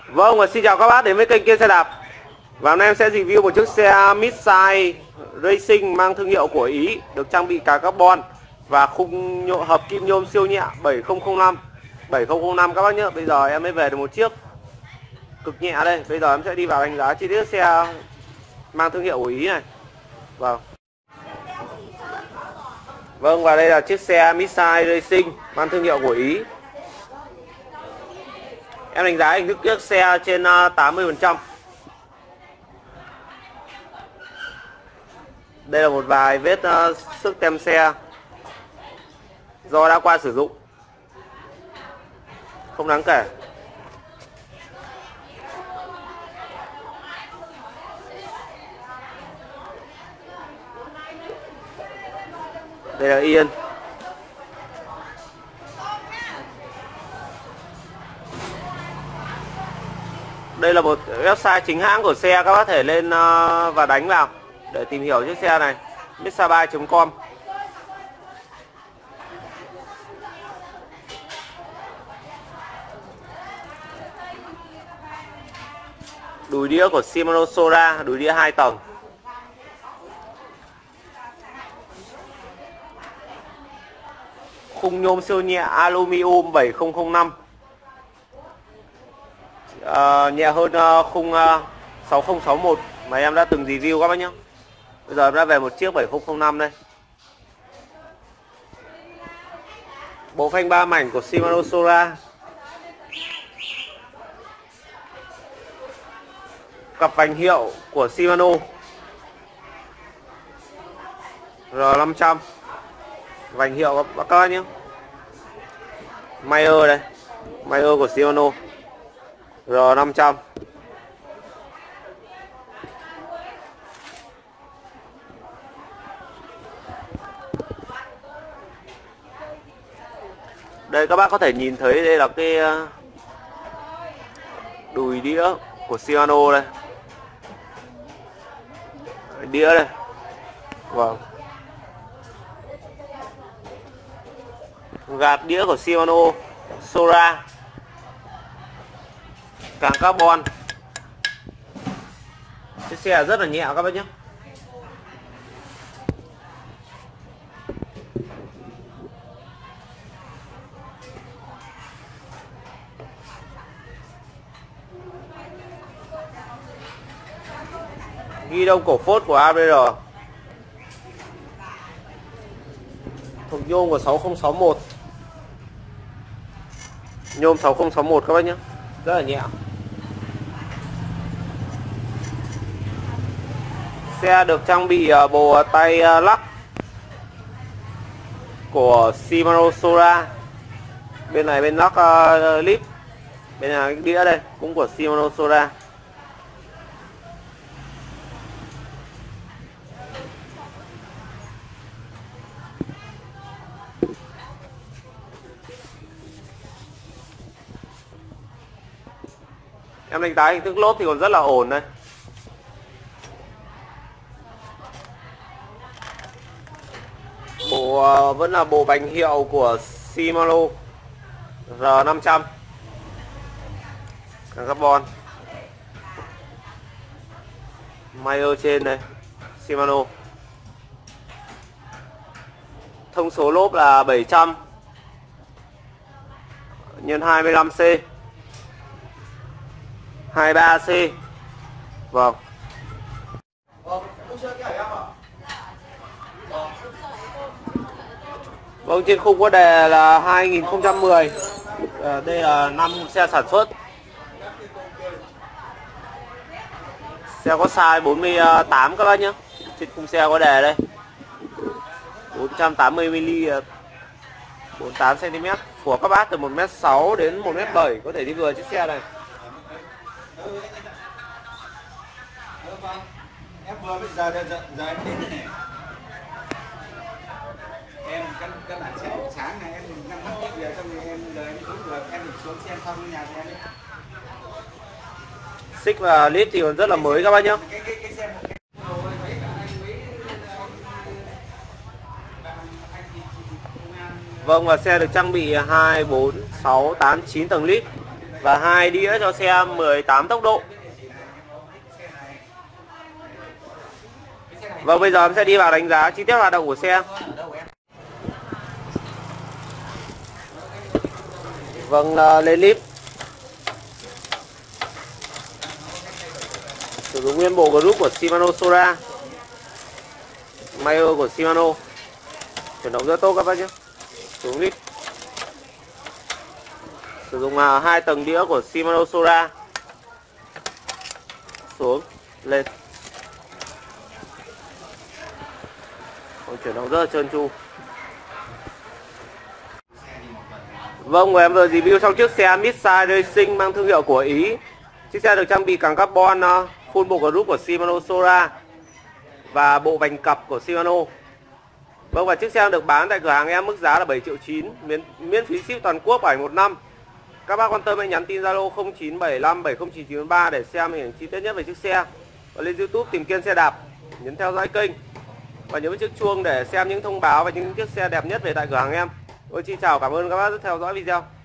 Vâng, và xin chào các bác đến với kênh Kiên Xe Đạp. Và hôm nay em sẽ review một chiếc xe Midsize Racing mang thương hiệu của Ý, được trang bị cả carbon và khung hợp kim nhôm siêu nhẹ 7005 các bác nhé. Bây giờ em mới về được một chiếc cực nhẹ đây. Bây giờ em sẽ đi vào đánh giá chi tiết xe mang thương hiệu của Ý này. Vâng, và đây là chiếc xe Midsize Racing mang thương hiệu của Ý. Em đánh giá hình thức chiếc xe trên 80%. Đây là một vài vết xước tem xe do đã qua sử dụng, không đáng kể. Đây là yên. Đây là một website chính hãng của xe, các bác thể lên và đánh vào để tìm hiểu chiếc xe này, midsize.com. Đùi đĩa của Shimano Sora, đùi đĩa 2 tầng. Khung nhôm siêu nhẹ aluminum 7005. Nhẹ hơn khung 6061 mà em đã từng review các bác nhé. Bây giờ em đã về một chiếc 7005 đây. Bộ phanh 3 mảnh của Shimano Sora. Cặp vành hiệu của Shimano R500. Vành hiệu các bác nhé. Mayer đây. Mayer của Shimano R500. Đây các bác có thể nhìn thấy, đây là cái đùi đĩa của Shimano đây. Đĩa đây. Vâng. Gạt đĩa của Shimano Sora. Càng carbon. Chiếc xe rất là nhẹ các bác nhé. Ghi đông cổ phốt của ABR. Thuộc nhôm của 6061. Nhôm 6061 các bác nhé. Rất là nhẹ. Xe được trang bị bộ tay lắc của Shimano Sora. Bên này bên lắc lip. Bên này cái đĩa đây cũng của Shimano Sora. Em đánh giá hình thức lốp thì còn rất là ổn đây. Bộ vẫn là bộ bánh hiệu của Shimano R500. Carbon. Mayer trên đây, Shimano. Thông số lốp là 700 x 25C 23C. Vâng. Vâng, trên khung có đề là 2010. Đây là năm xe sản xuất. Xe có size 48 các bác nhé. Trên khung xe có đề đây 480mm 48cm. Của các bác từ 1m6 đến 1m7 có thể đi vừa chiếc xe này. Em vừa bây giờ em đến này. Em căn bản xe buổi sáng này em đang bắt tiếp về, xong rồi em giờ em xuống được, em được xuống xem xong nhà em. Xích và lít thì còn rất là mới các bác nhé. Vâng, và xe được trang bị 2, 4, 6, 8, 9 tầng lít. và 2 đĩa cho xe 18 tốc độ. Vâng, bây giờ em sẽ đi vào đánh giá chi tiết hoạt động của xe. Vâng, lên lip sử dụng nguyên bộ group của Shimano Sora, Mayer của Shimano, chuyển động rất tốt các bác nhé. Xuống lip sử dụng 2 tầng đĩa của Shimano Sora, xuống lên, chuyển động rất là trơn tru. Vâng, em vừa review xong chiếc xe Midsize Racing mang thương hiệu của Ý. Chiếc xe được trang bị càng carbon full bộ group của Shimano Sora và bộ vành cặp của Shimano. Vâng, và chiếc xe được bán tại cửa hàng em mức giá là 7,9 triệu, miễn phí ship toàn quốc 1 năm. Các bác quan tâm hãy nhắn tin Zalo 0975 709993 để xem hình ảnh chi tiết nhất về chiếc xe. Và lên YouTube tìm Kiên Xe Đạp, nhấn theo dõi kênh và nhấn chiếc chuông để xem những thông báo và những chiếc xe đẹp nhất về tại cửa hàng em. Tôi xin chào, cảm ơn các bác đã theo dõi video.